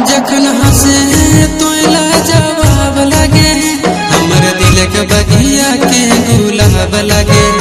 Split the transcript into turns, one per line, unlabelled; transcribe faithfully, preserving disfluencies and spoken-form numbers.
जखन हंसे तो जवाब लगे, हमर दिल के बगिया के गुलाब लगे।